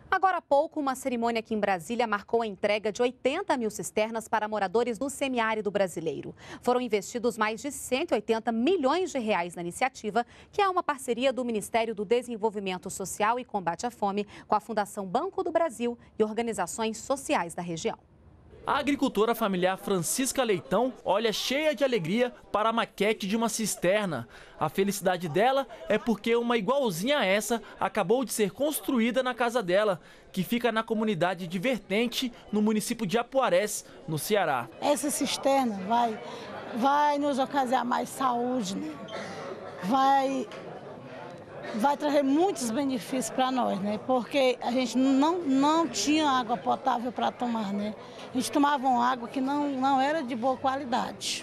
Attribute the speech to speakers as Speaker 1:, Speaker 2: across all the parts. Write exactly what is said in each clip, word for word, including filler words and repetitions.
Speaker 1: Agora há pouco, uma cerimônia aqui em Brasília marcou a entrega de oitenta mil cisternas para moradores do semiárido brasileiro. Foram investidos mais de cento e oitenta milhões de reais na iniciativa, que é uma parceria do Ministério do Desenvolvimento Social e Combate à Fome com a Fundação Banco do Brasil e organizações sociais da região.
Speaker 2: A agricultora familiar Francisca Leitão olha cheia de alegria para a maquete de uma cisterna. A felicidade dela é porque uma igualzinha a essa acabou de ser construída na casa dela, que fica na comunidade de Vertente, no município de Apuarés, no Ceará.
Speaker 3: Essa cisterna vai, vai nos ocasionar mais saúde, né? vai... vai trazer muitos benefícios para nós, né? Porque a gente não, não tinha água potável para tomar, né? A gente tomava uma água que não, não era de boa qualidade.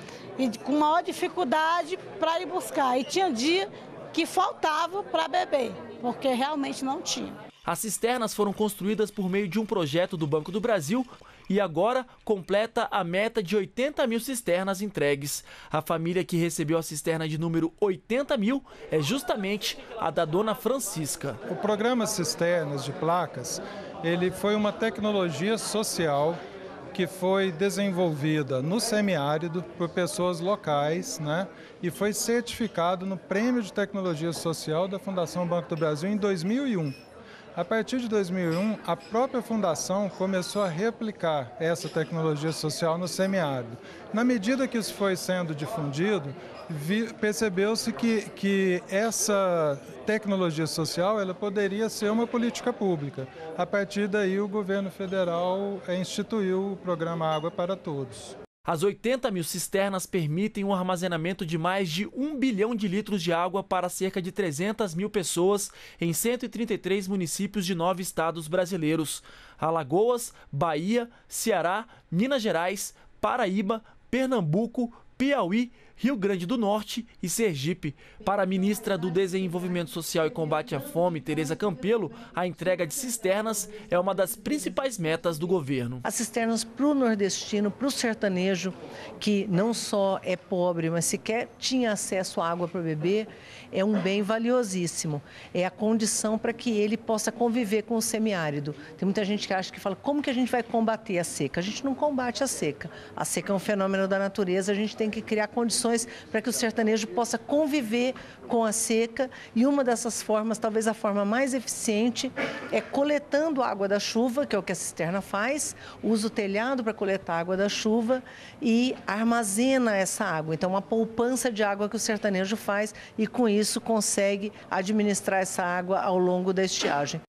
Speaker 3: E com maior dificuldade para ir buscar. E tinha dia que faltava para beber, porque realmente não tinha.
Speaker 2: As cisternas foram construídas por meio de um projeto do Banco do Brasil e agora completa a meta de oitenta mil cisternas entregues. A família que recebeu a cisterna de número oitenta mil é justamente a da dona Francisca.
Speaker 4: O programa Cisternas de Placas, ele foi uma tecnologia social que foi desenvolvida no semiárido por pessoas locais, né? E foi certificado no Prêmio de Tecnologia Social da Fundação Banco do Brasil em dois mil e um. A partir de dois mil e um, a própria fundação começou a replicar essa tecnologia social no semiárido. Na medida que isso foi sendo difundido, percebeu-se que, que essa tecnologia social ela poderia ser uma política pública. A partir daí, o governo federal instituiu o programa Água para Todos.
Speaker 2: As oitenta mil cisternas permitem o armazenamento de mais de um bilhão de litros de água para cerca de trezentas mil pessoas em cento e trinta e três municípios de nove estados brasileiros: Alagoas, Bahia, Ceará, Minas Gerais, Paraíba, Pernambuco, Piauí, Rio Grande do Norte e Sergipe. Para a ministra do Desenvolvimento Social e Combate à Fome, Tereza Campelo, a entrega de cisternas é uma das principais metas do governo.
Speaker 5: As cisternas para o nordestino, para o sertanejo, que não só é pobre, mas sequer tinha acesso à água para beber, é um bem valiosíssimo. É a condição para que ele possa conviver com o semiárido. Tem muita gente que acha que fala, como que a gente vai combater a seca? A gente não combate a seca. A seca é um fenômeno da natureza, a gente tem que criar condições para que o sertanejo possa conviver com a seca, e uma dessas formas, talvez a forma mais eficiente, é coletando a água da chuva, que é o que a cisterna faz, usa o telhado para coletar a água da chuva e armazena essa água. Então, uma poupança de água que o sertanejo faz e, com isso, consegue administrar essa água ao longo da estiagem.